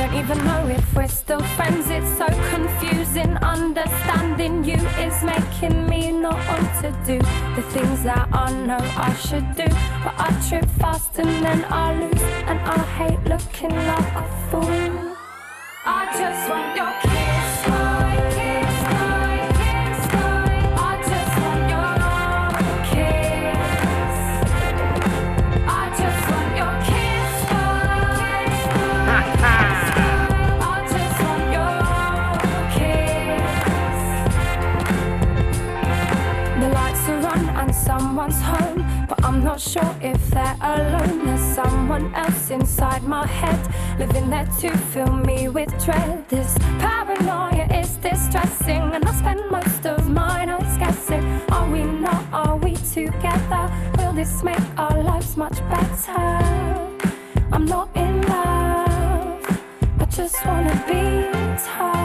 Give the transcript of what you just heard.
don't even know if we're still friends. It's so confusing. Understanding you is making me not want to do the things that I know I should do. But I trip fast and then I lose, and I hate looking like a fool. I just want your kiss, my kiss, my kiss, my. I just want your kiss. I just want your kiss, my kiss, my kiss, my. I just want your kiss. The lights are on and someone's home, but I'm not sure if they're alone. There's someone else inside my head, living there to fill me with dread. This paranoia is distressing, and I spend most of my nights guessing. Are we not, are we together? Will this make our lives much better? I'm not in love, I just wanna be told.